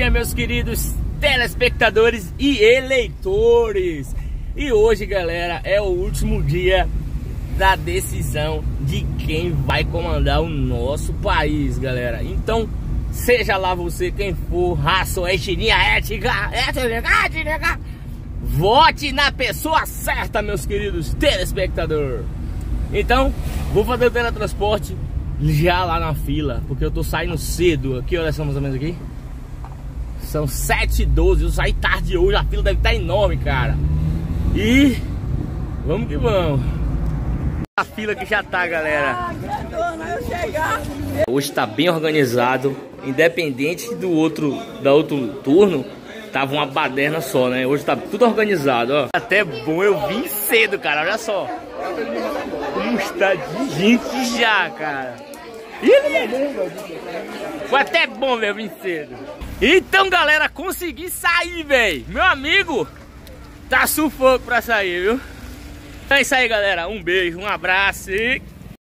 dia, meus queridos telespectadores e eleitores. E hoje, galera, é o último dia da decisão de quem vai comandar o nosso país, galera. Então, seja lá você quem for, raça, etnia, étnica, vote na pessoa certa, meus queridos telespectadores. Então, vou fazer o teletransporte já lá na fila, porque eu tô saindo cedo. Que horas são mais ou menos aqui? São 7h12, eu saí tarde hoje, a fila deve estar enorme, cara. E vamos que vamos. A fila que já tá, galera. Hoje tá bem organizado, independente do outro turno, tava uma baderna só, né? Hoje tá tudo organizado, ó. Até bom eu vim cedo, cara, olha só. Como está de gente já, cara. Foi até bom, meu, vim cedo. Então, galera, consegui sair, velho. Meu amigo tá sufoco pra sair, viu? É isso aí, galera. Um beijo, um abraço e